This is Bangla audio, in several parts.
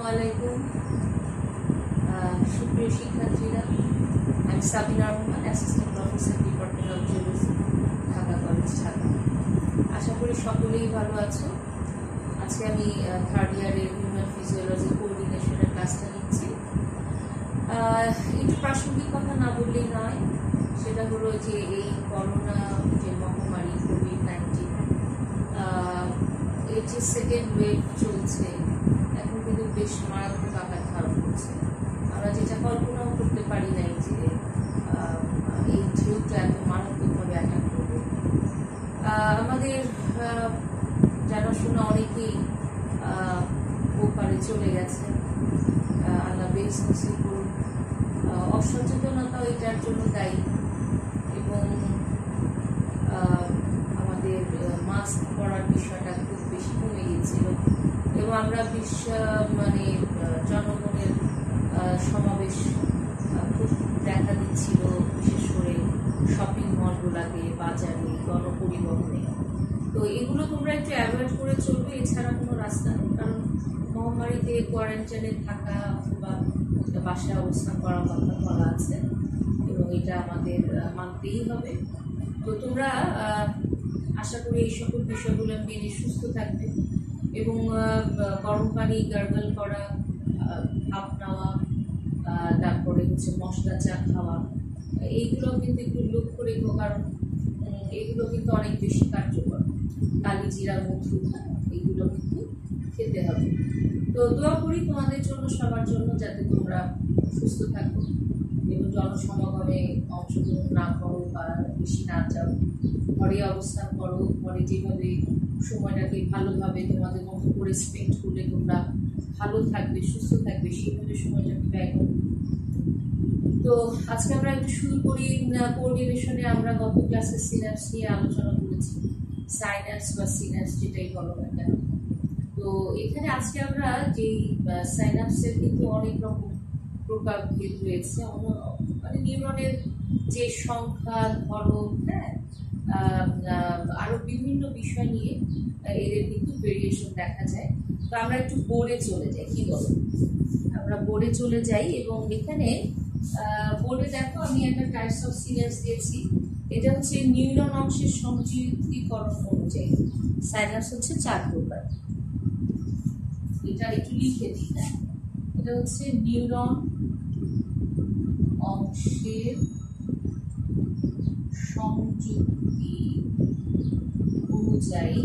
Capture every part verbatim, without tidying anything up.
আসসালামু আলাইকুম সুপ্রিয় শিক্ষার্থীরা, আমি Sabina Rahman, assistant professor, department of geology, Dhaka college, Dhaka. আশা করি সকলেই ভালো আছো। আজকে আমি থার্ড ইয়ারের হিউম্যান ফিজিওলজি কোঅর্ডিনেশনের ক্লাসটা নিচ্ছি। একটু প্রাসঙ্গিক কথা না বললেই নয়, সেটা হলো যে এই করোনা যে মহামারী কোভিড নাইন্টিন, এর যে সেকেন্ড ওয়েভ চলছে, এখন কিন্তু বেশ মারাত্মক আকার ধারণ করছে। আমরা যেটা কল্পনাও করতে পারি নাই যে এই ঢেউটা এত মারাত্মকভাবে অ্যাটাক করবে। আমাদের জানাশোনা অনেকেই ওপারে চলে গেছে, আল্লাহ বেশ নসিব করুন। অসচেতনতাও এটার জন্য দায়ী, এবং আমাদের মাস্ক পরার বিষয়টা খুব বেশি কমে গিয়েছিল, এবং আমরা বিশ্ব মানে জনগণের সমাবেশ খুব দেখা দিচ্ছিল, বিশেষ করে শপিং মলগুলোতে, বাজারে, গণপরিবহনে। তো এগুলো তোমরা একটু অ্যাভয়েড করে চলবে, এছাড়া কোনো রাস্তা নেই। কারণ মহামারীতে কোয়ারেন্টাইনে থাকা অথবা বাসায় অবস্থান করার কথা বলা আছে, এবং এটা আমাদের মানতেই হবে। তো তোমরা আশা করি এই সকল বিষয়গুলো মেনে সুস্থ থাকবে, এবং গরম পানি গার্গল করা, ভাপ নেওয়া, তারপরে হচ্ছে মশলা চা খাওয়া, এইগুলো কিন্তু একটু লক্ষ্য রেখো, কারণ এগুলো কিন্তু অনেক বেশি কার্যকর। কালি জিরা, মধু, এইগুলো কিন্তু খেতে হবে। তো দোয়া করি তোমাদের জন্য, সবার জন্য, যাতে তোমরা সুস্থ থাকো এবং জনসমাগমে অংশগ্রহণ না করো বা বেশি না যাও, ঘরে অবস্থান করো। ঘরে যেভাবে সময়টাকে ভালোভাবে তোমাদের মতো করে স্পেন্ড করলে তোমরা ভালো থাকবে, সুস্থ থাকবে, সেইভাবে সময়টাকে ব্যয় করো। তো আজকে আমরা একটু শুরু করি কোঅর্ডিনেশনে। আমরা গত ক্লাসে সিনাপস নিয়ে আলোচনা করেছি, সাইন্যাপস বা সিনাপস যেটাই বলো না কেন। তো এখানে আজকে আমরা যেই সাইন্যাপসের কিন্তু অনেক রকম প্রকারভেদ রয়েছে, মানে নিউরনের যে সংখ্যা, ধরন, হ্যাঁ, আরো বিভিন্ন বিষয় নিয়ে এদের কিন্তু ভেরিয়েশন দেখা যায়। তো আমরা একটু বোর্ডে চলে যাই, কি বলো? আমরা বোর্ডে চলে যাই, এবং এখানে বোর্ডে দেখো আমি একটা টাইপস অফ সিনাপস দিয়েছি। এটা হচ্ছে নিউরন অংশের সংযুক্তিকরণ অনুযায়ী সাইন্যাপস হচ্ছে চার প্রকার। এটা একটু লিখে দিই না, এটা হচ্ছে নিউরন অংশের সংযুক্তি অনুযায়ী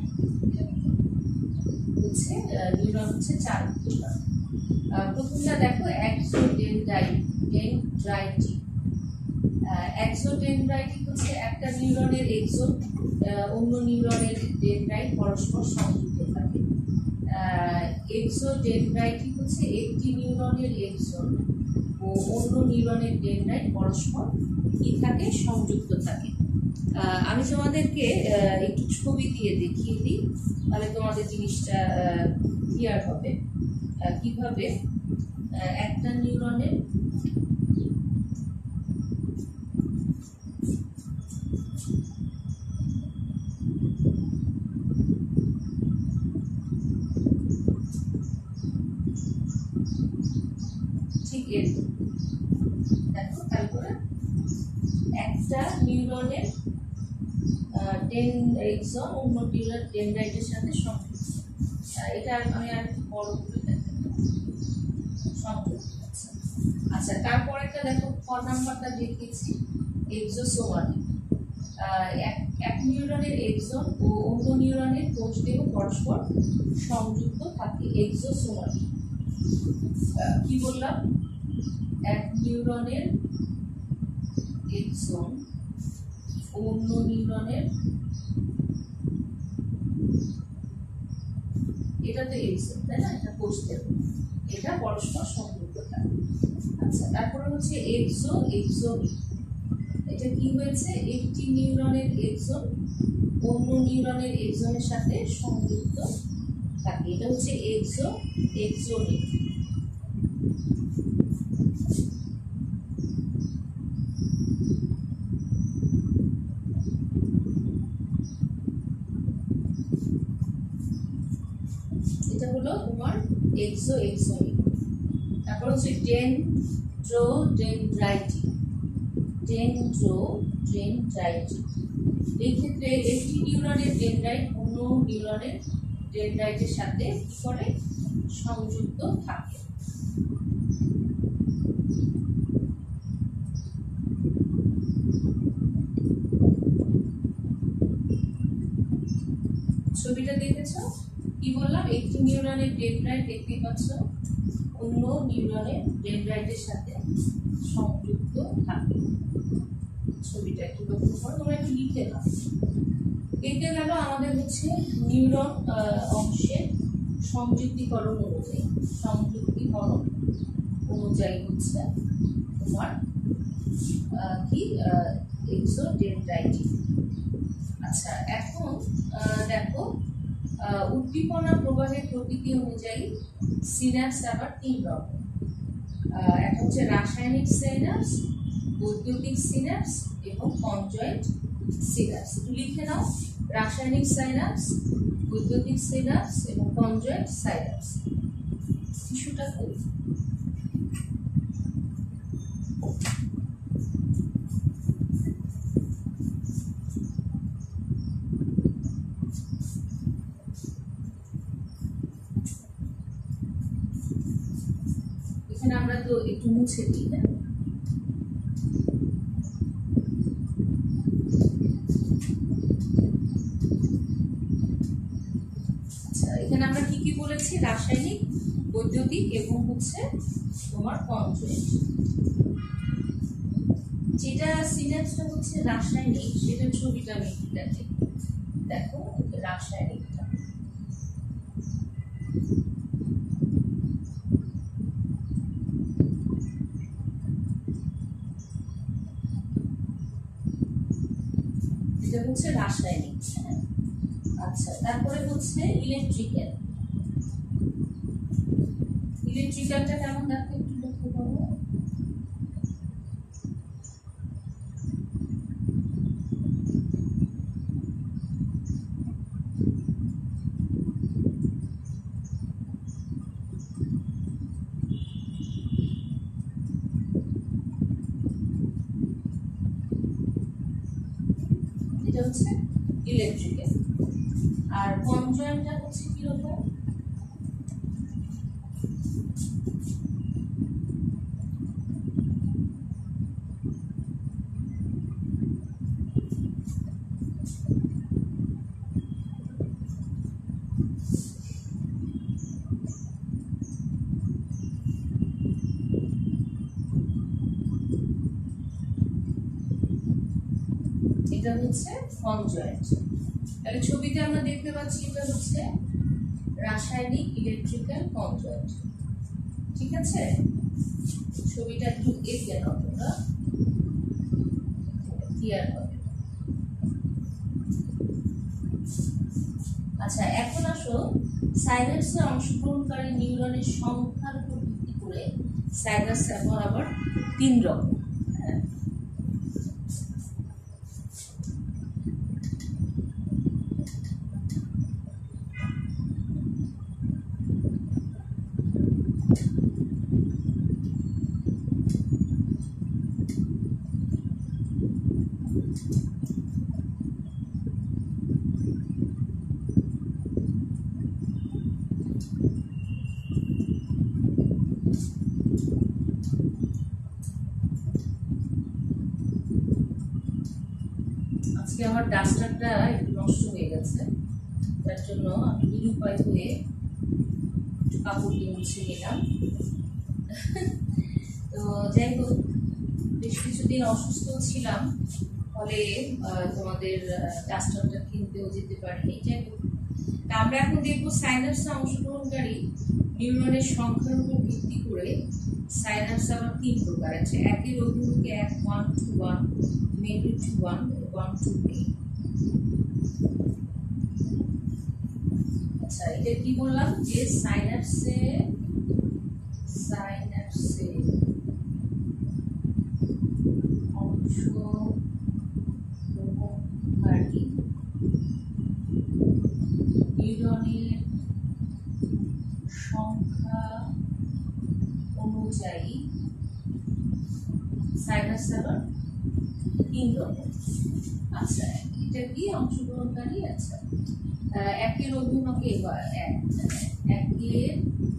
হচ্ছে নিউরন হচ্ছে চার প্রকার। প্রথমটা দেখো এক্সোডেনড্রাইটিক। এক্সোডেনড্রাইটিক হচ্ছে একটা নিউরনের এক্সন অন্য নিউরনের ডেনড্রাইট পরস্পর সংযুক্ত থাকে। এক্সোডেনড্রাইটিক হচ্ছে একটি নিউরনের এক্সন ও অন্য নিউরনের ডেনড্রাইট পরস্পর কি থাকে, সংযুক্ত থাকে। আমি তোমাদেরকে একটু ছবি দিয়ে দেখিয়ে দিই, তাহলে তোমাদের জিনিসটা ক্লিয়ার হবে কিভাবে একটা নিউরনের ঠিক এরকম দেখো, তারপরে একটা নিউরনের ডেন এক্সন অন্য নিউরন ডেনড্রাইটের সাথে সংযুক্ত। এটা আমি আর একটু বড় করে দেখাবো, সংযুক্ত। আচ্ছা, তারপর একটা দেখো ক নাম্বারটা দেখিয়েছি এক্সোসোমাটিক। এক নিউরনের এক্সন ও অন্য নিউরনের কোষদেহ পরস্পর সংযুক্ত থাকে, এক্সোসোমাটিক। কি বললাম? এক নিউরনের এক্সন অন্য নিউরনের, এটা তো এক্সন, তাই না? এটা কোষদেহ, এটা পরস্পর সংযুক্ত থাকে। আচ্ছা, তারপরে হচ্ছে এক্সো এক্সোমিক। এটা কি হয়েছে? একটি নিউরনের এক্সন অন্য নিউরনের এক্সনের সাথে সংযুক্ত থাকে, এটা হচ্ছে এক্সো এক্সোমিক। এটা হলো তোমার এক্সো এক্সোনিক। তারপর হচ্ছে ডেনড্রোডেনড্রাইটিক, ডেনড্রোডেনড্রাইটিক। এই ক্ষেত্রে একটি নিউরনের ডেনড্রাইট অন্য নিউরনের ডেনড্রাইটের সাথে কি করে সংযুক্ত থাকে। ছবিটা দেখেছো? কি বললাম? একটি নিউরনের ডেনড্রাইট দেখতে পাচ্ছ অন্য নিউরনের ডেনড্রাইটের সাথে সংযুক্ত থাকে। ছবিটা একটু লক্ষ্য করো, তোমরা একটু লিখে নাও। এটা গেল আমাদের হচ্ছে নিউরন অংশের সংযুক্তিকরণ অনুযায়ী, সংযুক্তিকরণ অনুযায়ী হচ্ছে তোমার কি এক্সোডেনড্রাইটিক। আচ্ছা, এখন দেখো উদ্দীপনা প্রবাহের প্রকৃতি অনুযায়ী সিনাপস আবার তিন রকম। একটা হচ্ছে রাসায়নিক সিনাপস, বৈদ্যুতিক সিনাপস এবং কনজয়েন্ট সিনাপস। একটু লিখে নাও, রাসায়নিক সিনাপস, বৈদ্যুতিক সিনাপস এবং কনজয়েন্ট সিনাপস। কিছুটা করি। এখানে আমরা তো একটু মুছে দিই। না আচ্ছা, এখানে আমরা কি কি বলেছি? রাসায়নিক, বৈদ্যুতিক এবং হচ্ছে তোমার কনজয়েন্ট। যেটা সিনাপসটা হচ্ছে রাসায়নিক, সেটা ছবিটা আমি দেখি। দেখো রাসায়নিকটা, এটা হচ্ছে রাসায়নিক। আচ্ছা, তারপরে হচ্ছে ইলেকট্রিক্যাল। ইলেকট্রিক্যালটা কেমন দেখো একটু লক্ষ্য করো। এটা হচ্ছে ইলেকট্রিক্যাল। আর কনজয়েন্টটা হচ্ছে কিরকম? এটা হচ্ছে কনজয়েন্ট। তাহলে ছবিতে আমরা দেখতে পাচ্ছি এটা হচ্ছে রাসায়নিক, ইলেকট্রিক্যাল, কনজয়েন্ট। ঠিক আছে, ছবিটা একটু এগিয়ে নাও তোমরা, ক্লিয়ার হবে। আচ্ছা, এখন আসো সাইনাপসে অংশগ্রহণকারী নিউরনের সংখ্যার উপর ভিত্তি করে সাইনাপস এখন আবার তিন রকম। আজকে আমার ডাস্টারটা একটু নষ্ট হয়ে গেছে, তার জন্য আমি নিরুপায় হয়ে কাপড় দিয়ে মুছে নিলাম। তো যাই হোক, বেশ কিছুদিন অসুস্থ ছিলাম, ফলে তোমাদের ডাস্টারটা কিনতেও যেতে পারিনি। যাই হোক, আমরা এখন দেখবো সাইনাপসে অংশগ্রহণকারী নিউরনের সংখ্যার উপর ভিত্তি করে সাইনাপস আবার তিন প্রকার আছে। একই অভিমুখে এক, one to one, many to one, one to many. আচ্ছা, এটা কি বললাম যে সাইনাপসে সাইনাপসে অংশগ্রহণকারী নিউরনের সংখ্যা চাই সাইনাস আবার তিন রকম। আচ্ছা এটা কি অংশগ্রহণকারী? আচ্ছা একের অভিমুখে এবার এক একের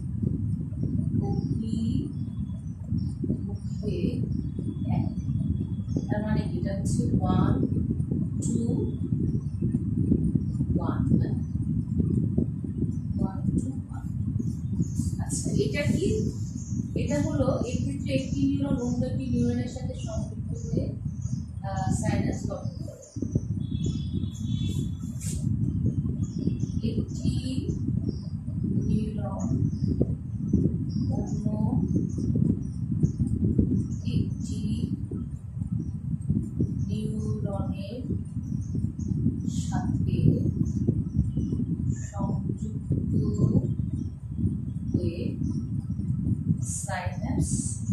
অভিমুখে এক, তার মানে এটা হচ্ছে one to one one to one. আচ্ছা এটা কি? এটা হলো এক্ষেত্রে একটি নিউরন অন্য একটি নিউরনের সাথে সংযুক্ত হয়ে সাইনাস গঠন করে। একটি নিউরন অন্য একটি নিউরনের সাথে সংযুক্ত হয়ে সাইনাস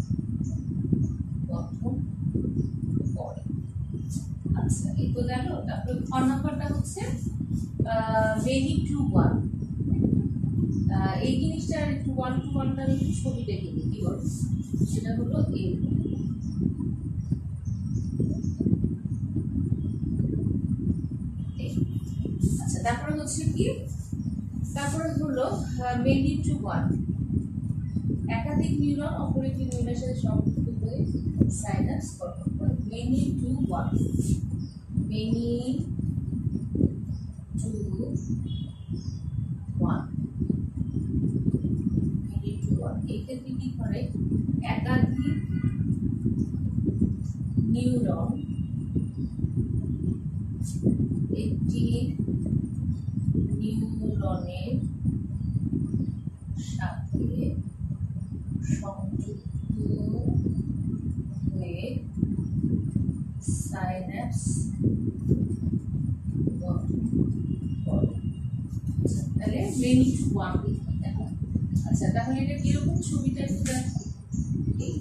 গঠন করে। আচ্ছা এই তো গেল। তারপরে খ নাম্বারটা হচ্ছে মেনি টু ওয়ান। এই জিনিসটা একটু ওয়ান টু ওয়ানটার একটু ছবি দেখে দিই কি বল। সেটা হলো এই। আচ্ছা তারপরে হচ্ছে কি? তারপরে হলো মেনি টু ওয়ান, একাধিক নিউরন অপর একটি নিউরনের সাথে সংযুক্ত হয়ে সাইনাস গঠন করে। Many to one, many to one, many to one. এক্ষেত্রে কি করে? একাধিক নিউরন একটি নিউরনের সাথে সংযুক্ত হয়ে সাইন্যাপস গঠন করে। তাহলে মেনি টু ওয়ান। আচ্ছা তাহলে এটা কিরকম ছবিটা একটু দেখো। এই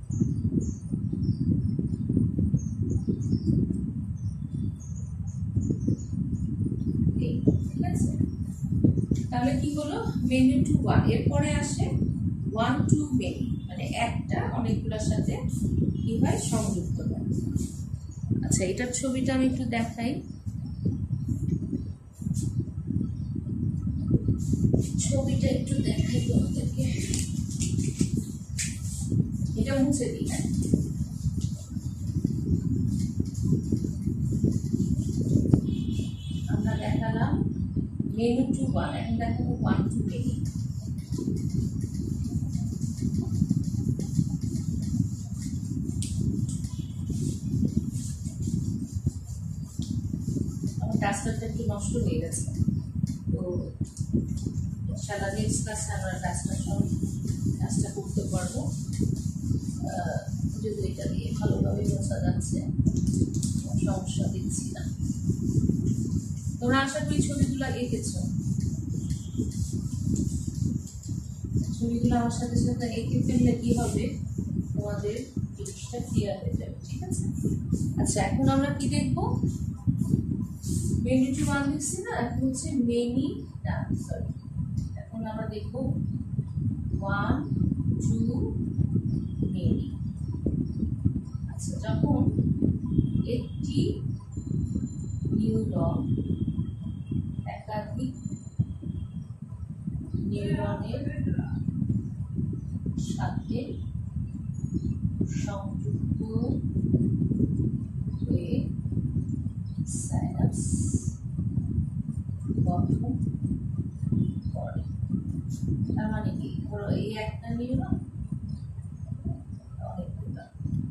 ঠিক আছে। তাহলে কি হলো? Many to one. এরপরে আসে ওয়ান টু মেনি, মানে একটা অনেকগুলোর সাথে কি হয়? সংযুক্ত হয়। আচ্ছা এটার ছবিটা আমি একটু দেখাই। ছবিটা একটু দেখাই তোমাদেরকে। এটা মুছে দিই। হ্যাঁ আমরা দেখালাম মেনি টু ওয়ান, এখন দেখাবো ওয়ান টু মেনি। আমার ডাস্টারটা একটু নষ্ট হয়ে গেছে, তো সারা নেক্সট ক্লাসে আমরা ডাস্টার সব কাজটা করতে পারবো। যদি এটা দিয়ে ভালোভাবে বোঝা যাচ্ছে, সমস্যা দেখছি না। তোমরা আশা করি ছবিগুলো এঁকেছ। ছবিগুলো আমার সাথে সাথে এঁকে ফেললে কি হবে? তোমাদের জিনিসটা ক্লিয়ার হয়ে যাবে। ঠিক আছে। আচ্ছা এখন আমরা কি দেখবো? মেনি টু ওয়ান লিখছি না, এখন হচ্ছে মেনি না সরি এখন আমরা দেখবো ওয়ান টু মেনি। আচ্ছা যখন একটি নিউরন একাধিক নিউরনের সাথে সংযুক্ত হয়ে সাইনাস গঠন করে। তার মানে কি? ধরো এই একটা নিউরন অনেকগুলো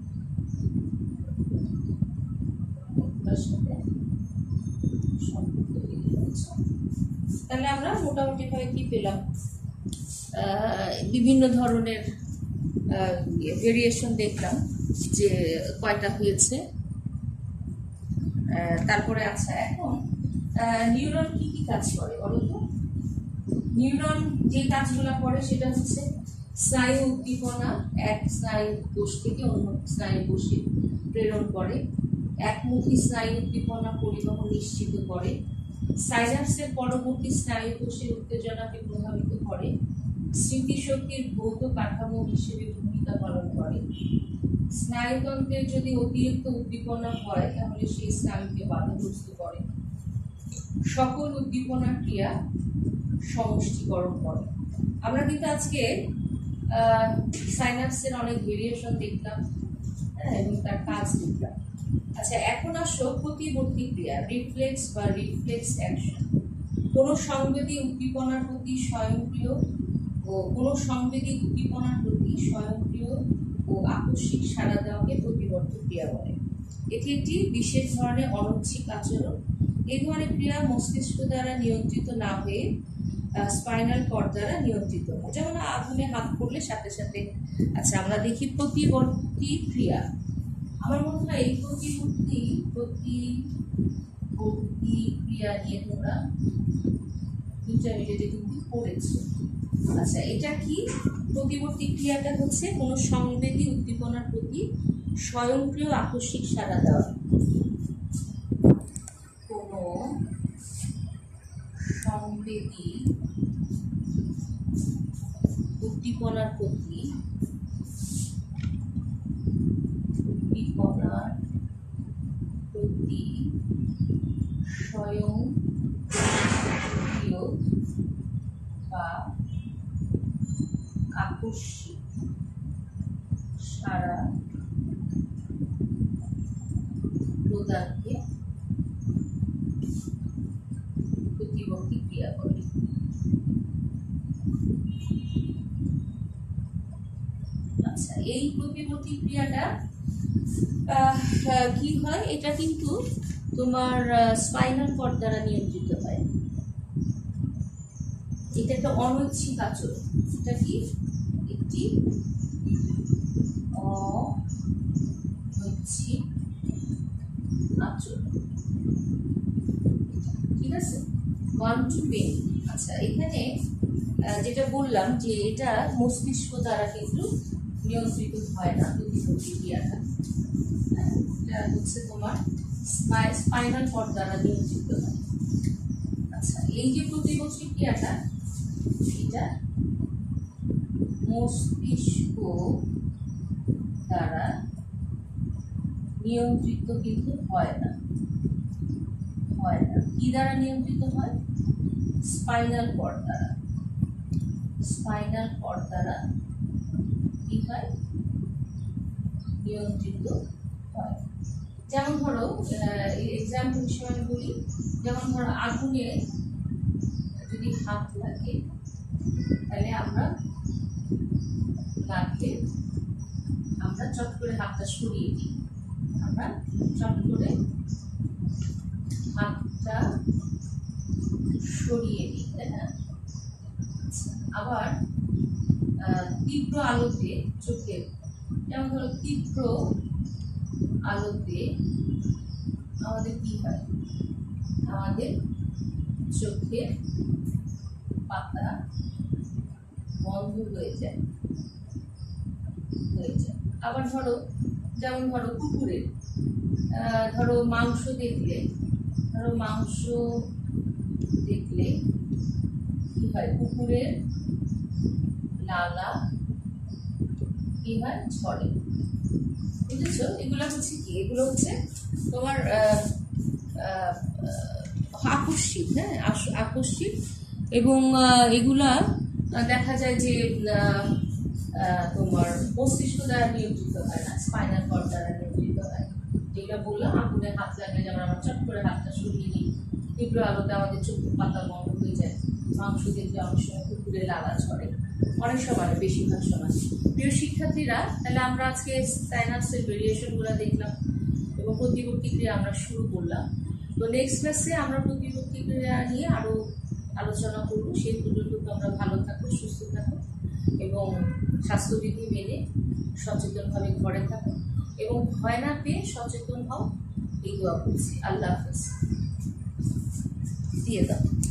অনেকগুলোর সাথে সংযুক্ত হয়ে গেছে। তাহলে আমরা মোটামুটি ভাবে কি পেলাম? বিভিন্ন ধরনের ভেরিয়েশন দেখলাম যে কয়টা হয়েছে। তারপরে আচ্ছা এখন নিউরন কি কি কাজ করে বলো তো? নিউরন যে কাজগুলো করে সেটা হচ্ছে স্নায়ু উদ্দীপনা এক স্নায়ু কোষ থেকে অন্য স্নায়ু কোষে প্রেরণ করে, একমুখী স্নায়ু উদ্দীপনা পরিবহন নিশ্চিত করে, সাইন্যাপসের পরবর্তী স্নায়ু কোষের উত্তেজনাকে প্রভাবিত করে, স্মৃতিশক্তির ভৌত কাঠামো হিসেবে ভূমিকা পালন করে। স্নায়ুতন্ত্রের যদি অতিরিক্ত উদ্দীপনা হয় তাহলে সেই স্নায়ুকে বাধাগ্রস্ত করে। সকল উদ্দীপনার ক্রিয়া সমষ্টিকরণ করে। আমরা কিন্তু আজকে সাইন্যাপসের অনেক ভেরিয়েশন দেখলাম, হ্যাঁ, এবং তার কাজ দেখলাম। আচ্ছা, এখন আসো প্রতিবর্তী ক্রিয়া, রিফ্লেক্স বা রিফ্লেক্স অ্যাকশন। কোনো সংবেদী উদ্দীপনার প্রতি স্বয়ংক্রিয় ও কোনো সংবেদী উদ্দীপনার প্রতি স্বয়ংক্রিয় ও আকস্মিক সাড়া দেওয়াকে প্রতিবর্তী ক্রিয়া বলে। এটি একটি বিশেষ ধরনের অনৈচ্ছিক আচরণ। এই ধরনের ক্রিয়া মস্তিষ্ক দ্বারা নিয়ন্ত্রিত না হয়ে স্পাইনাল কর্ড দ্বারা নিয়ন্ত্রিত হয়। যেমন আগুনে হাত পড়লে সাথে সাথে। আচ্ছা, আমরা দেখি প্রতিবর্তী ক্রিয়া। আমার মনে হয় এই প্রতিবর্তী প্রতিবর্তী ক্রিয়া নিয়ে তোমরা ইন্টারমিডিয়েটে কিন্তু পড়েছো। আচ্ছা, এটা কি? প্রতিবর্তী ক্রিয়াটা হচ্ছে কোনো সংবেদী উদ্দীপনার প্রতি স্বয়ংক্রিয় আকস্মিক সাড়া দেওয়া। কোনো সংবেদী উদ্দীপনার প্রতি উদ্দীপনার প্রতি স্বয়ংক্রিয় বা আকস্মিক সাড়া প্রদানকে প্রতিবর্তী ক্রিয়া বলে। আচ্ছা, এই প্রতিবর্তী ক্রিয়াটা কি হয়? এটা কিন্তু তোমার স্পাইনাল কর্ড দ্বারা নিয়ন্ত্রিত হয়। এটা একটা অনৈচ্ছিক আচরণ। এটা কি? একটি অনৈচ্ছিক আচরণ, ঠিক আছে? ওয়ান টু পেন। আচ্ছা, এখানে যেটা বললাম যে এটা মস্তিষ্ক দ্বারা কিন্তু নিয়ন্ত্রিত হয় না প্রতিবর্তী ক্রিয়াটা। এটা হচ্ছে তোমার স্পাইনাল কর্ড দ্বারা নিয়ন্ত্রিত হয়। আচ্ছা, এই যে প্রতিবর্তী ক্রিয়াটা, এটা মস্তিষ্ক দ্বারা নিয়ন্ত্রিত কিন্তু হয় না হয় না কি দ্বারা নিয়ন্ত্রিত হয়? স্পাইনাল কর্ড দ্বারা। স্পাইনাল কর্ড দ্বারা কি হয়? নিয়ন্ত্রিত হয়। যেমন ধরো, এক্সাম্পল হিসেবে আমি বলি, যেমন ধরো আগুনে যদি হাত লাগে তাহলে আমরা লাগে আমরা চট করে হাতটা সরিয়ে দিই। আমরা চট করে হাতটা সরিয়ে দিই, তাই না? আবার তীব্র আলোতে চোখের, যেমন ধরো তীব্র আলোতে আমাদের কি হয়? আমাদের চোখের পাতা বন্ধ হয়ে যায় হয়ে যায় আবার ধরো, যেমন ধরো কুকুরের, ধরো মাংস দেখলে ধরো মাংস দেখলে কি হয়? কুকুরের লালা কি হয়? ঝরে। বুঝেছো? এগুলো হচ্ছে কি? এগুলো হচ্ছে তোমার আকস্মিক, হ্যাঁ, আকস্মিক। এবং এগুলা দেখা যায় যে তোমার মস্তিষ্ক দ্বারা নিয়ন্ত্রিত হয় না, স্পাইনাল কর্ড দ্বারা নিয়ন্ত্রিত হয়। যেটা বললাম, আগুনে হাত লাগলে যেমন আমরা চট করে হাতটা সরিয়ে নিই, তীব্র আলোতে আমাদের চোখের পাতা বন্ধ হয়ে যায়, মাংস দেখলে অনেক সময় কুকুরে লালা ঝরে, অনেক সময়, বেশিরভাগ সময়। প্রিয় শিক্ষার্থীরা, তাহলে আমরা আজকে সাইন্যাপসের ভেরিয়েশনগুলো দেখলাম এবং প্রতিবর্তী ক্রিয়া আমরা শুরু করলাম। তো নেক্সট ক্লাসে আমরা প্রতিবর্তী ক্রিয়া নিয়ে আরো আলোচনা করব। সেই পর্যন্ত তোমরা ভালো থাকো, সুস্থ থাকো এবং স্বাস্থ্যবিধি মেনে সচেতনভাবে ঘরে থাকো এবং ভয় না পেয়ে সচেতন হও। এই দোয়া করছি। আল্লাহ হাফেজ। দিয়ে দাও।